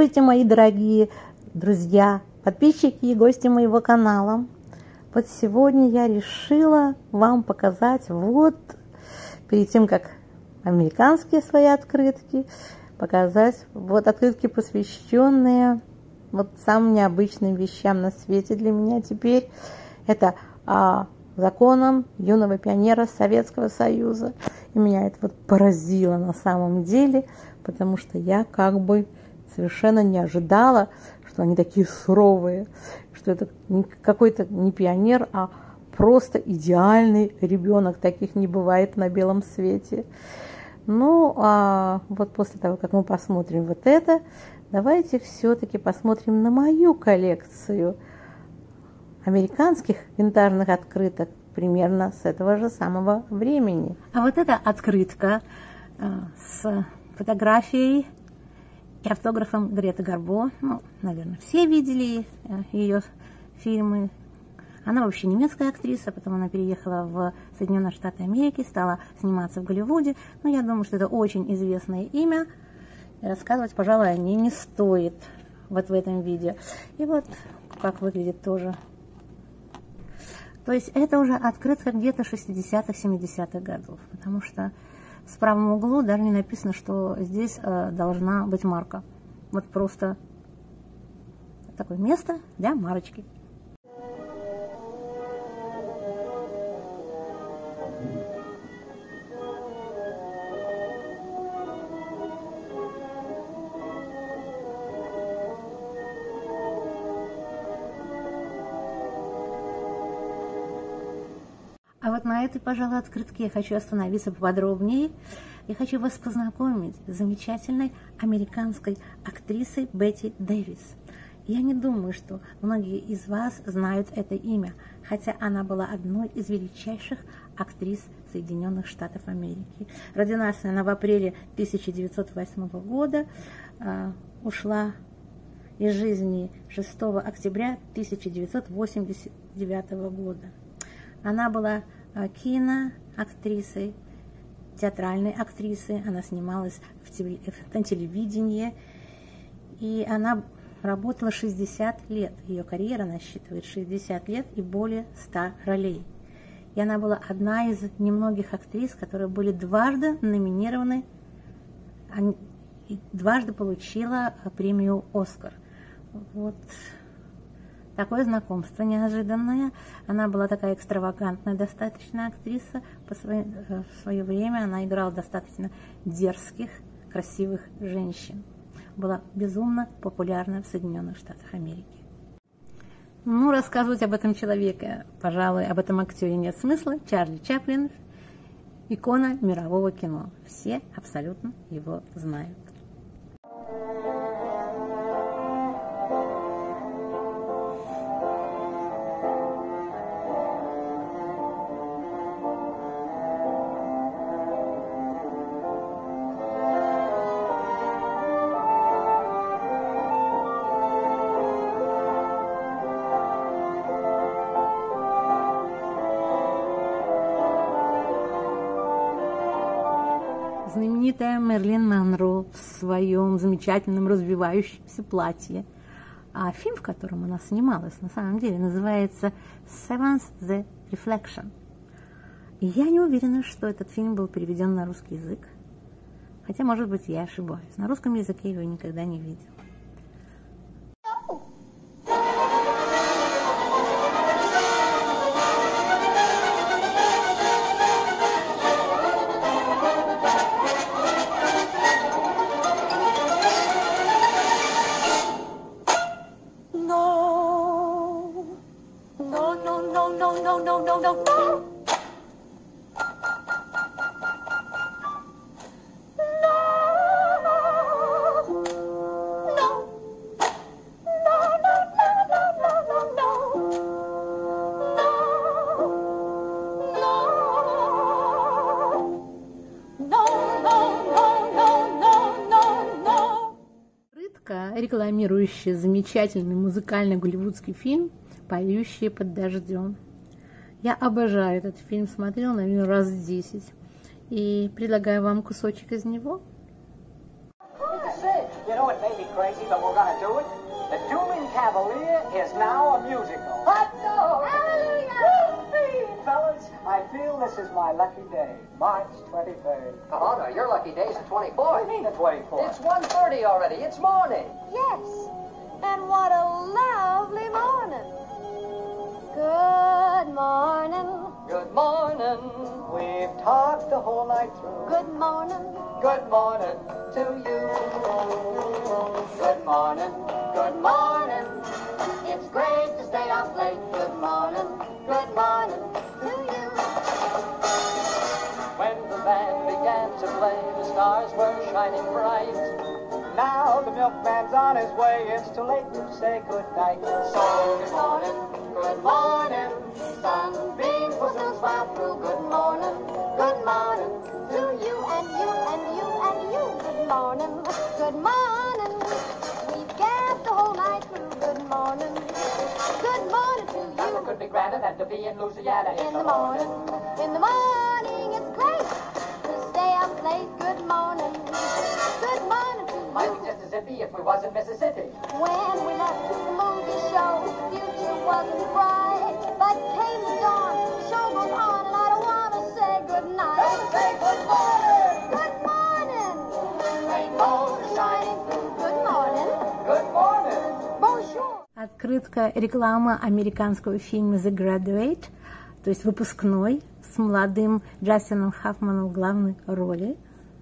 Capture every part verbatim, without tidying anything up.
Здравствуйте, мои дорогие друзья, подписчики и гости моего канала. Вот сегодня я решила вам показать, вот перед тем, как американские свои открытки, показать вот открытки, посвященные вот самым необычным вещам на свете для меня теперь. Это а, законам юного пионера Советского Союза. И меня это вот поразило на самом деле, потому что я как бы совершенно не ожидала, что они такие суровые, что это какой-то не пионер, а просто идеальный ребенок. Таких не бывает на белом свете. Ну, а вот после того, как мы посмотрим вот это, давайте все-таки посмотрим на мою коллекцию американских винтажных открыток примерно с этого же самого времени. А вот эта открытка э, с фотографией и автографом Греты Гарбо. Ну, наверное, все видели э, ее фильмы. Она вообще немецкая актриса, потом она переехала в Соединенные Штаты Америки, стала сниматься в Голливуде. Но я думаю, что это очень известное имя. И рассказывать, пожалуй, о ней не стоит вот в этом видео. И вот как выглядит тоже. То есть это уже открытка где-то шестидесятых, семидесятых годов, потому что в правом углу даже не написано, что здесь э, должна быть марка. Вот просто такое место для марочки. А вот на этой, пожалуй, открытке я хочу остановиться поподробнее. Я хочу вас познакомить с замечательной американской актрисой Бетти Дэвис. Я не думаю, что многие из вас знают это имя, хотя она была одной из величайших актрис Соединенных Штатов Америки. Родилась она в апреле тысяча девятьсот восьмого года, э, ушла из жизни шестого октября тысяча девятьсот восемьдесят девятого года. Она была киноактрисой, театральной актрисой, она снималась в теле, на телевидении, и она работала шестьдесят лет. Ее карьера насчитывает шестьдесят лет и более ста ролей. И она была одна из немногих актрис, которые были дважды номинированы, и дважды получила премию «Оскар». Вот. Такое знакомство неожиданное. Она была такая экстравагантная достаточно актриса. По своей, в свое время она играла достаточно дерзких, красивых женщин. Была безумно популярна в Соединенных Штатах Америки. Ну, рассказывать об этом человеке, пожалуй, об этом актере нет смысла. Чарли Чаплин, икона мирового кино. Все абсолютно его знают. Знаменитая Мэрилин Монро в своем замечательном развивающемся платье. А фильм, в котором она снималась, на самом деле называется «Seventh the Reflection». И я не уверена, что этот фильм был переведен на русский язык. Хотя, может быть, я ошибаюсь. На русском языке я его никогда не видела. No, no, no, no, no. Рекламирующая замечательный музыкальный голливудский фильм «Поющие под дождем». Я обожаю этот фильм, смотрела, наверное, раз десять. И предлагаю вам кусочек из него. You know, it may be crazy, but we're gonna do it. The Doomin' Cavalier is now a musical. Hot dog! Hallelujah! Fellas, I feel this is my lucky day, March twenty-third. Oh, no, your lucky day's the twenty-fourth. What do you mean the twenty-fourth? It's one thirty already. It's morning. Yes, and what a lovely morning. Good morning. Good morning. We've talked the whole night through. Good morning. Good morning to you. Good morning. Good morning. It's great to stay up late. Good morning. Good morning to you. When the band began to play, the stars were shining bright. Now the milkman's on his way. It's too late to say good night. So Good morning. Good morning. Sunbeams will soon smile through. Good morning. Good morning to you and you and you and you. Good morning. Good morning. We've gasped the whole night through. Good morning. Good morning to Nothing you. could be grander than to be in Louisiana In the morning. In the morning, it's great to stay up late. Good morning. Good morning to Might be you. just as iffy if we was in Mississippi. When we left the movie show, the future wasn't bright. But came the dawn, the show goes on, and I don't want to say goodnight. say good morning. Good morning. Rainbows are shining through. Good morning. Good morning. Bonjour. Открытка, реклама американского фильма «The Graduate», то есть выпускной, с молодым Джастином Хоффманом в главной роли.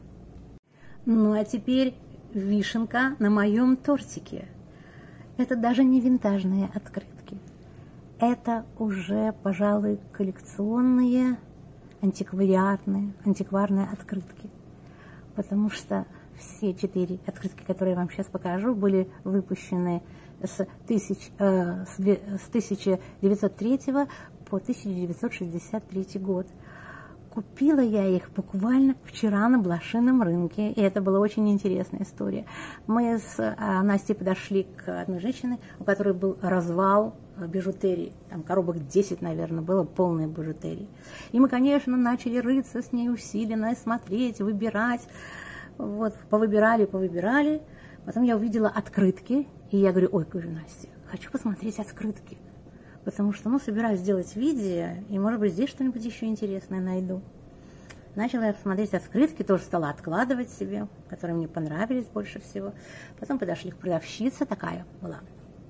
Ну а теперь вишенка на моем тортике. Это даже не винтажные открытки. Это уже, пожалуй, коллекционные, антиквариатные, антикварные открытки. Потому что все четыре открытки, которые я вам сейчас покажу, были выпущены с, тысяч, э, с, две, с тысяча девятьсот третьего по тысяча девятьсот шестьдесят третий год. Купила я их буквально вчера на блошином рынке, и это была очень интересная история. Мы с а, Настей подошли к одной женщине, у которой был развал бижутерии, там коробок десять, наверное, было полной бижутерии. И мы, конечно, начали рыться с ней усиленно, смотреть, выбирать. Вот, повыбирали, повыбирали. Потом я увидела открытки, и я говорю: ой, говорю, Настя, хочу посмотреть открытки. Потому что, ну, собираюсь сделать видео, и, может быть, здесь что-нибудь еще интересное найду. Начала я смотреть открытки, тоже стала откладывать себе, которые мне понравились больше всего. Потом подошли к продавщице, такая была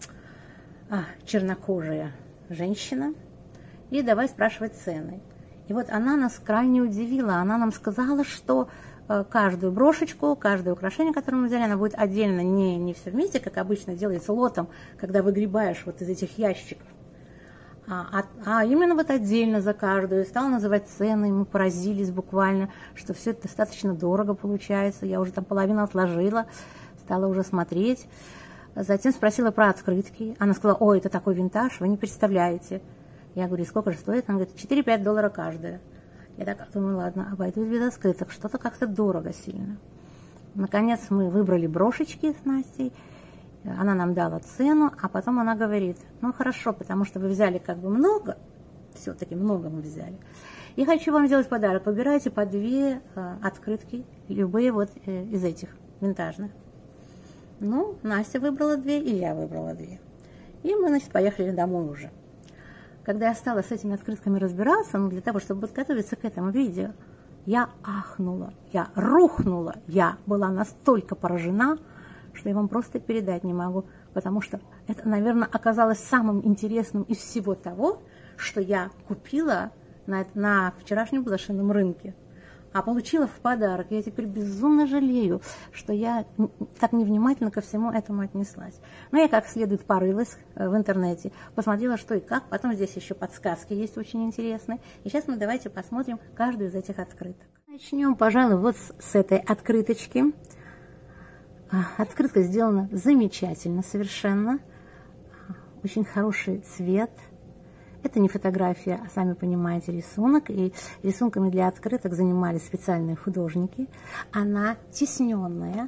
а, чернокожая женщина, и давай спрашивать цены. И вот она нас крайне удивила. Она нам сказала, что э, каждую брошечку, каждое украшение, которое мы взяли, она будет отдельно, не, не все вместе, как обычно делается лотом, когда выгребаешь вот из этих ящиков. А, а именно вот отдельно за каждую. Стала называть цены, и мы поразились буквально, что все это достаточно дорого получается. Я уже там половину отложила, стала уже смотреть. Затем спросила про открытки. Она сказала: ой, это такой винтаж, вы не представляете. Я говорю: сколько же стоит? Она говорит: четыре-пять долларов каждая. Я так думаю: ладно, обойдусь без открыток, что-то как-то дорого сильно. Наконец мы выбрали брошечки с Настей. Она нам дала цену, а потом она говорит: ну хорошо, потому что вы взяли как бы много, все-таки много мы взяли. И хочу вам сделать подарок. Выбирайте по две э, открытки, любые вот э, из этих винтажных. Ну, Настя выбрала две, и я выбрала две. И мы, значит, поехали домой уже. Когда я стала с этими открытками разбираться, ну, для того, чтобы подготовиться к этому видео, я ахнула, я рухнула, я была настолько поражена, что я вам просто передать не могу, потому что это, наверное, оказалось самым интересным из всего того, что я купила на, на вчерашнем блошином рынке, а получила в подарок. Я теперь безумно жалею, что я так невнимательно ко всему этому отнеслась. Но я как следует порылась в интернете, посмотрела, что и как. Потом здесь еще подсказки есть очень интересные. И сейчас мы давайте посмотрим каждую из этих открыток. Начнем, пожалуй, вот с, с этой открыточки. Открытка сделана замечательно совершенно. Очень хороший цвет. Это не фотография, а, сами понимаете, рисунок. И рисунками для открыток занимались специальные художники. Она тисненная,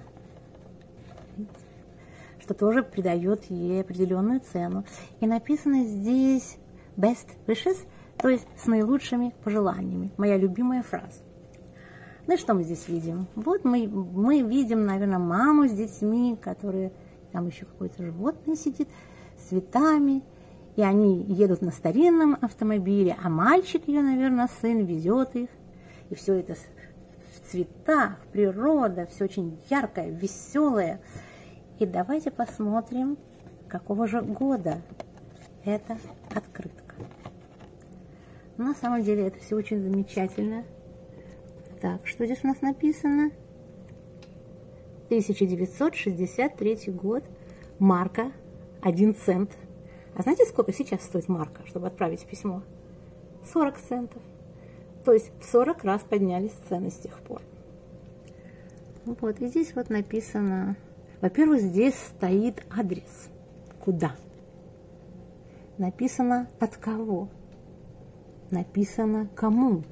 что тоже придает ей определенную цену. И написано здесь best wishes, то есть с наилучшими пожеланиями. Моя любимая фраза. Ну и что мы здесь видим? Вот мы, мы видим, наверное, маму с детьми, которые, там еще какое-то животное сидит, с цветами. И они едут на старинном автомобиле, а мальчик ее, наверное, сын, везет их. И все это в цветах, природа, все очень яркое, веселое. И давайте посмотрим, какого же года эта открытка. На самом деле это все очень замечательно. Так, что здесь у нас написано? тысяча девятьсот шестьдесят третий год, марка, один цент. А знаете, сколько сейчас стоит марка, чтобы отправить письмо? сорок центов. То есть в сорок раз поднялись цены с тех пор. Вот, и здесь вот написано, во-первых, здесь стоит адрес. Куда? Написано от кого? Написано кому?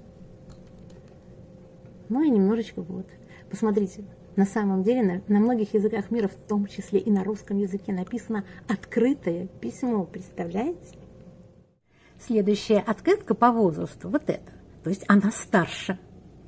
Ну и немножечко вот. Посмотрите, на самом деле на, на многих языках мира, в том числе и на русском языке, написано открытое письмо. Представляете? Следующая открытка по возрасту. Вот это. То есть она старше.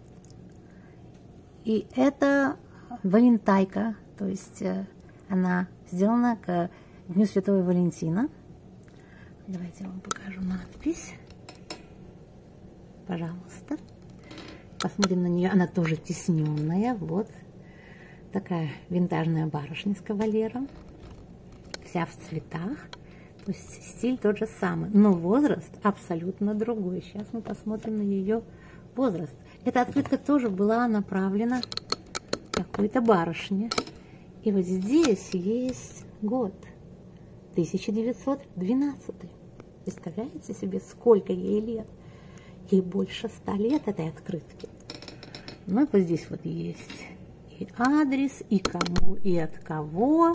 И это валентайка. То есть она сделана к Дню Святого Валентина. Давайте я вам покажу надпись. Пожалуйста. Посмотрим на нее. Она тоже тисненная. Вот. Такая винтажная барышня с кавалером. Вся в цветах. То есть стиль тот же самый. Но возраст абсолютно другой. Сейчас мы посмотрим на ее возраст. Эта открытка тоже была направлена какой-то барышне. И вот здесь есть год. тысяча девятьсот двенадцатый. Представляете себе, сколько ей лет? Ей больше ста лет этой открытки. Ну и вот здесь вот есть и адрес, и кому, и от кого,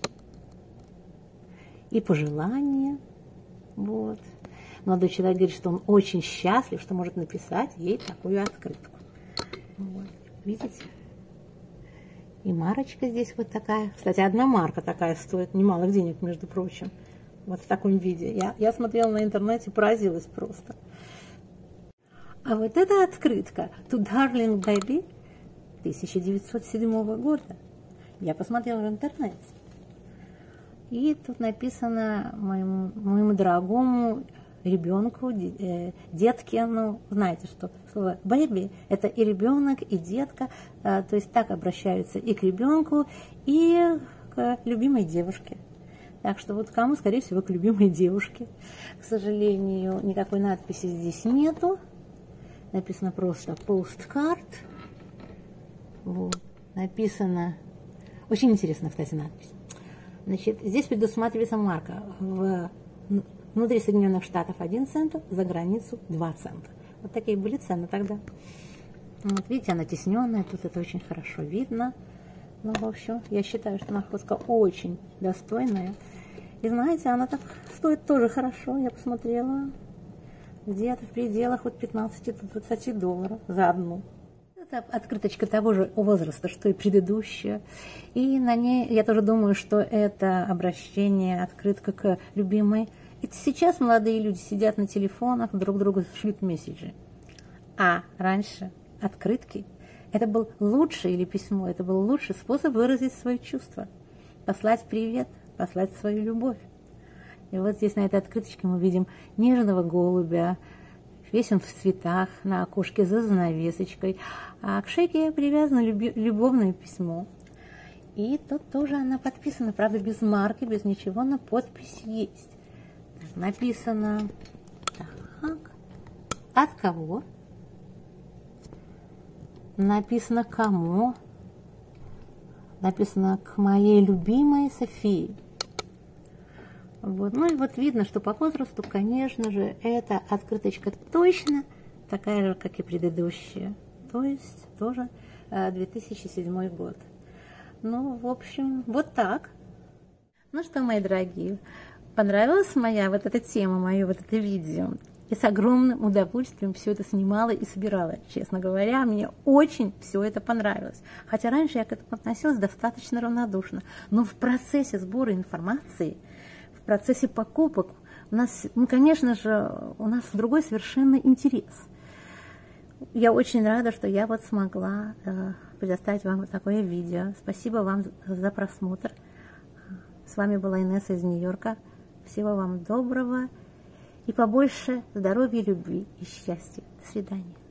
и пожелания. Вот. Молодой человек говорит, что он очень счастлив, что может написать ей такую открытку. Вот. Видите? И марочка здесь вот такая. Кстати, одна марка такая стоит немалых денег, между прочим. Вот в таком виде. Я, я смотрела на интернете, поразилась просто. А вот эта открытка To Darling Baby тысяча девятьсот седьмого года. Я посмотрела в интернете. И тут написано моему, моему дорогому ребенку, детке, ну, знаете, что слово baby – это и ребенок, и детка, то есть так обращаются и к ребенку, и к любимой девушке. Так что вот кому, скорее всего, к любимой девушке. К сожалению, никакой надписи здесь нету. Написано просто postcard. Вот. Написано... Очень интересно, кстати, надпись. Значит, здесь предусматривается марка. В... Внутри Соединенных Штатов один цент, за границу два цента. Вот такие были цены тогда. Вот видите, она тисненная, тут это очень хорошо видно. Ну, в общем, я считаю, что находка очень достойная. И знаете, она так стоит тоже хорошо. Я посмотрела, где-то в пределах от пятнадцати до двадцати долларов за одну. Это открыточка того же возраста, что и предыдущая. И на ней, я тоже думаю, что это обращение, открытка к любимой. И сейчас молодые люди сидят на телефонах, друг другу шлют месседжи. А раньше открытки – это был лучший, или письмо, это был лучший способ выразить свои чувства. Послать привет, послать свою любовь. И вот здесь на этой открыточке мы видим нежного голубя, весь он в цветах, на окошке за занавесочкой, а к шейке привязано любовное письмо. И тут тоже она подписана, правда, без марки, без ничего, но подпись есть. Написано, так, от кого, написано кому, написано к моей любимой Софии. Вот. Ну и вот видно, что по возрасту, конечно же, эта открыточка точно такая же, как и предыдущая. То есть тоже две тысячи седьмой год. Ну, в общем, вот так. Ну что, мои дорогие, понравилась моя вот эта тема, мое вот это видео? И с огромным удовольствием все это снимала и собирала. Честно говоря, мне очень все это понравилось. Хотя раньше я к этому относилась достаточно равнодушно. Но в процессе сбора информации, в процессе покупок у нас, ну, конечно же, у нас другой совершенно интерес. я очень рада, что я вот смогла э, предоставить вам вот такое видео. Спасибо вам за просмотр. С вами была Инесса из Нью-Йорка. Всего вам доброго и побольше здоровья, любви и счастья. До свидания.